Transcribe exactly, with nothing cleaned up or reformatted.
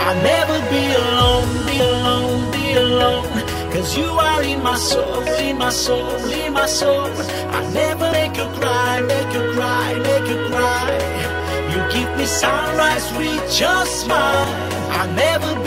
I'll never be alone, be alone, be alone. Cause you are in my soul, in my soul, in my soul. I'll never make you cry, make you cry, make you cry. You give me sunrise with your smile. I'll never